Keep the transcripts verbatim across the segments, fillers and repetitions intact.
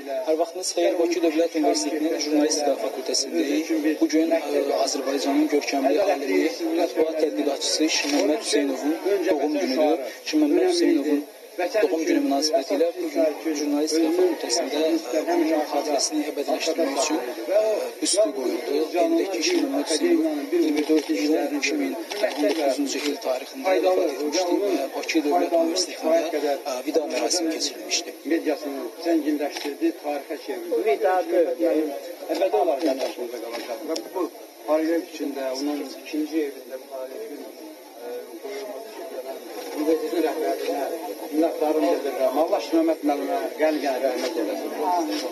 Hər vaxtınız xeyir, Bakı Dövlət Universitetinin Jurnalistika fakültəsindəyik. Bugün Azərbaycanın görkəmli alimi, mətbuat tədqiqatçısı Şiməmməd Hüseynovun doğum günüdür. Şiməmməd Hüseynovun doğum günü münasibətilə bugün Jurnalistika fakültəsində onun xatirəsini əbədiləşdirmək üçün büstü qoyuldu. Qeyd edək ki, Şiməmməd Hüseynov iyirmi dörd iyun iki min on doqquzuncu il tarixində vəfat etmişdi və Bakı Dövlət Universitetində vida mərasimi keçirilmişdi. Mediasını zənginləşdirdi, tarixə çevrildi. Bu vidadır, yəni əbədi olaraq yaddaşımıza qalacaq. Və bu paralel içində, onun ikinci evində paralel Universitetin rəhbərinə, minnətdarım edirəm. Allah Şiməmməd müəllimə qəni-qəni rəhmət eləsin.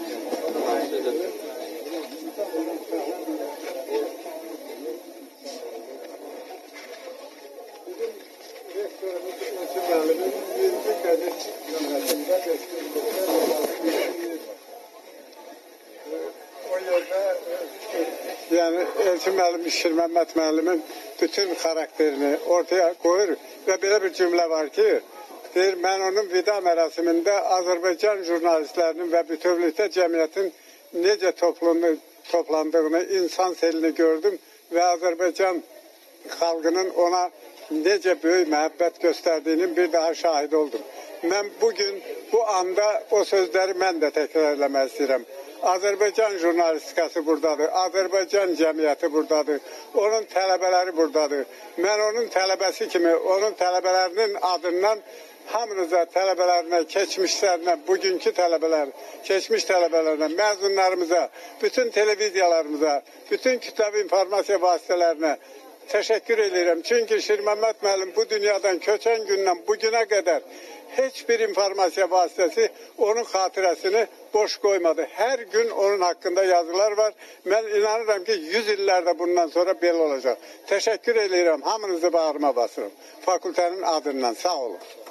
Yəni, Elçin müəllim, Şiməmməd müəllimin bütün xarakterini ortaya qoyur və belə bir cümlə var ki, deyir, mən onun vida mərasimində Azərbaycan jurnalistlərinin və bütövlükdə cəmiyyətin necə toplandığını, insan selini gördüm və Azərbaycan xalqının ona necə böyük məhəbbət göstərdiyinin bir daha şahid oldum. Mən bugün, bu anda o sözləri mən də təkrar eləmək istəyirəm. Azərbaycan jurnalistikası buradadır, Azərbaycan cəmiyyəti buradadır, onun tələbələri buradadır. Mən onun tələbəsi kimi, onun tələbələrinin adından hamınıza, tələbələrinə, keçmişlərinə, bugünkü tələbələr, keçmiş tələbələrine, məzunlarımıza, bütün televiziyalarımıza, bütün kütləvi informasiya vasitələrinə təşəkkür edirəm. Çünki Şiməmməd müəllim bu dünyadan köçən gündən bugünə qədər heç bir informasiya vasitəsi onun xatirəsini boş qoymadı. Hər gün onun haqqında yazılar var. Mən inanıram ki, yüz illərdə bundan sonra belə olacaq. Təşəkkür edirəm, hamınızı bağrıma basıram. Fakültənin adından sağ olun.